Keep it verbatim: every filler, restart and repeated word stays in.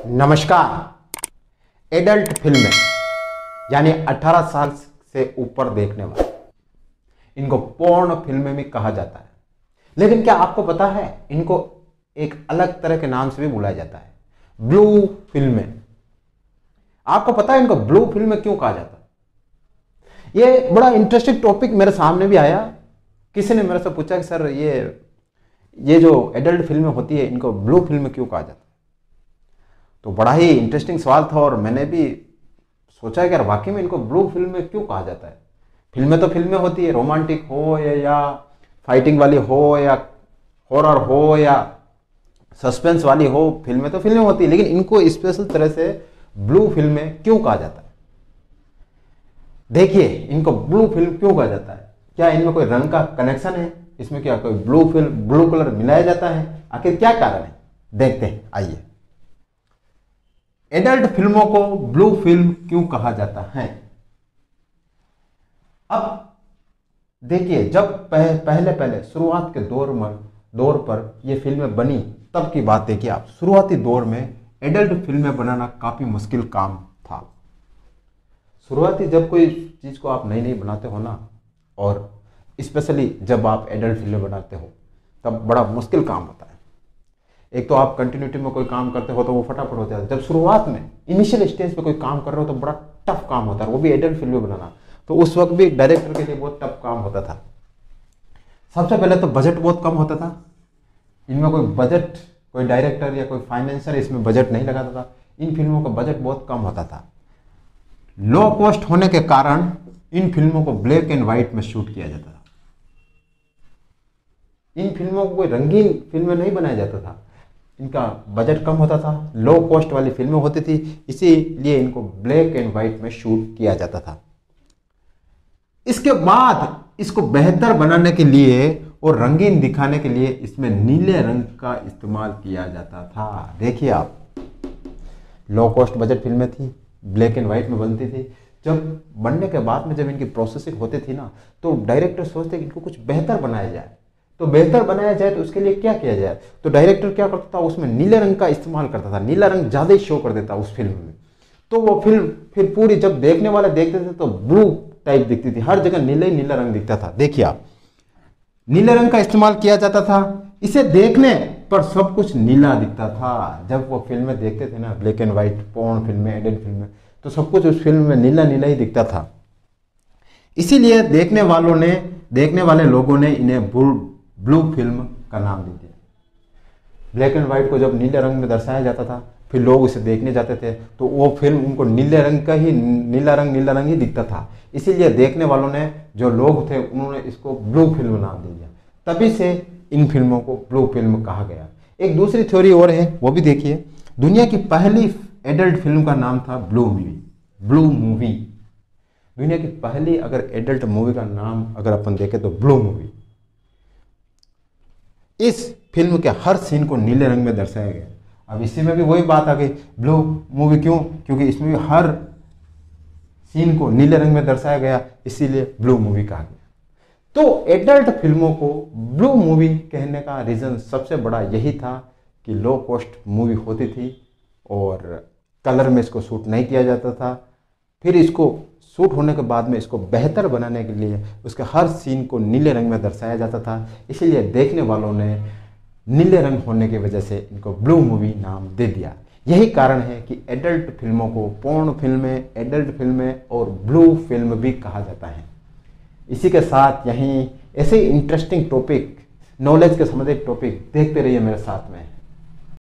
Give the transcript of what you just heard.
नमस्कार। एडल्ट फिल्में यानी अठारह साल से ऊपर देखने वाले, इनको पोर्न फिल्में भी कहा जाता है। लेकिन क्या आपको पता है इनको एक अलग तरह के नाम से भी बुलाया जाता है, ब्लू फिल्में। आपको पता है इनको ब्लू फिल्में क्यों कहा जाता है? ये बड़ा इंटरेस्टिंग टॉपिक मेरे सामने भी आया। किसी ने मेरे से पूछा कि सर ये ये जो एडल्ट फिल्में होती है इनको ब्लू फिल्में क्यों कहा जाता है? तो बड़ा ही इंटरेस्टिंग सवाल था और मैंने भी सोचा कि यार वाकई में इनको ब्लू फिल्में क्यों कहा जाता है। फिल्में तो फिल्में होती है, रोमांटिक हो या, या फाइटिंग वाली हो या हॉरर हो या सस्पेंस वाली हो, फिल्में तो फिल्में होती है, लेकिन इनको स्पेशल तरह से ब्लू फिल्में क्यों कहा जाता है? देखिए, इनको ब्लू फिल्म क्यों कहा जाता है। क्या इनमें कोई रंग का कनेक्शन है? इसमें क्या कोई ब्लू फिल्म ब्लू कलर मिलाया जाता है? आखिर क्या कारण है, देखते हैं, आइए। एडल्ट फिल्मों को ब्लू फिल्म क्यों कहा जाता है? अब देखिए, जब पह, पहले पहले शुरुआत के दौर में दौर पर ये फिल्में बनी, तब की बात देखिए आप। शुरुआती दौर में एडल्ट फिल्में बनाना काफी मुश्किल काम था। शुरुआती जब कोई चीज को आप नई नई बनाते हो ना, और स्पेशली जब आप एडल्ट फिल्में बनाते हो, तब बड़ा मुश्किल काम होता है। एक तो आप कंटिन्यूटी में कोई काम करते हो तो वो फटाफट हो जाता है। जब शुरुआत में इनिशियल स्टेज पे कोई काम कर रहे हो तो बड़ा टफ काम होता है, वो भी एडल्ट फिल्में बनाना। तो उस वक्त भी डायरेक्टर के लिए बहुत टफ काम होता था। सबसे पहले तो बजट बहुत कम होता था। इनमें कोई बजट, कोई डायरेक्टर या कोई फाइनेंसर इसमें बजट नहीं लगाता था। इन फिल्मों का बजट बहुत कम होता था। लो कॉस्ट होने के कारण इन फिल्मों को ब्लैक एंड व्हाइट में शूट किया जाता था। इन फिल्मों को कोई रंगीन फिल्में नहीं बनाया जाता था। इनका बजट कम होता था, लो कॉस्ट वाली फिल्में होती थी, इसीलिए इनको ब्लैक एंड व्हाइट में शूट किया जाता था। इसके बाद इसको बेहतर बनाने के लिए और रंगीन दिखाने के लिए इसमें नीले रंग का इस्तेमाल किया जाता था। देखिए आप, लो कॉस्ट बजट फिल्में थी, ब्लैक एंड व्हाइट में बनती थी। जब बनने के बाद में जब इनकी प्रोसेसिंग होती थी ना, तो डायरेक्टर सोचते कि इनको कुछ बेहतर बनाया जाए। तो बेहतर बनाया जाए तो उसके लिए क्या किया जाए? तो डायरेक्टर क्या करता था, उसमें नीले रंग का इस्तेमाल करता था। नीला रंग ज्यादा ही शो कर देता उस फिल्म में। तो वो फिल्म फिर पूरी जब देखने वाले देखते थे तो ब्लू टाइप दिखती थी, हर जगह नीला ही नीला रंग दिखता था। देखिए आप, नीले रंग का इस्तेमाल किया जाता था। इसे देखने पर सब कुछ नीला दिखता था। जब वो फिल्में देखते थे ना, ब्लैक एंड व्हाइट पोर्न फिल्में, एडल्ट फिल्में, तो सब कुछ उस फिल्म में नीला नीला ही दिखता था। इसीलिए देखने वालों ने देखने वाले लोगों ने इन्हें ब्लू फिल्म का नाम दे दिया। ब्लैक एंड व्हाइट को जब नीले रंग में दर्शाया जाता था, फिर लोग उसे देखने जाते थे, तो वो फिल्म उनको नीले रंग का ही नीला रंग नीला रंग ही दिखता था। इसीलिए देखने वालों ने, जो लोग थे, उन्होंने इसको ब्लू फिल्म नाम दे दिया। तभी से इन फिल्मों को ब्लू फिल्म कहा गया। एक दूसरी थ्योरी और है, वो भी देखिए। दुनिया की पहली एडल्ट फिल्म का नाम था ब्लू मूवी। ब्लू मूवी दुनिया की पहली अगर एडल्ट मूवी का नाम अगर अपन देखें तो ब्लू मूवी। इस फिल्म के हर सीन को नीले रंग में दर्शाया गया। अब इसी में भी वही बात आ गई, ब्लू मूवी क्यों? क्योंकि इसमें भी हर सीन को नीले रंग में दर्शाया गया, इसीलिए ब्लू मूवी कहा गया। तो एडल्ट फिल्मों को ब्लू मूवी कहने का रीजन सबसे बड़ा यही था कि लो कॉस्ट मूवी होती थी और कलर में इसको शूट नहीं किया जाता था। फिर इसको शूट होने के बाद में इसको बेहतर बनाने के लिए उसके हर सीन को नीले रंग में दर्शाया जाता था। इसीलिए देखने वालों ने नीले रंग होने की वजह से इनको ब्लू मूवी नाम दे दिया। यही कारण है कि एडल्ट फिल्मों को पोर्न फिल्में, एडल्ट फिल्में और ब्लू फिल्म भी कहा जाता है। इसी के साथ यहीं ऐसे इंटरेस्टिंग टॉपिक, नॉलेज के संबंधित टॉपिक देखते रहिए मेरे साथ में।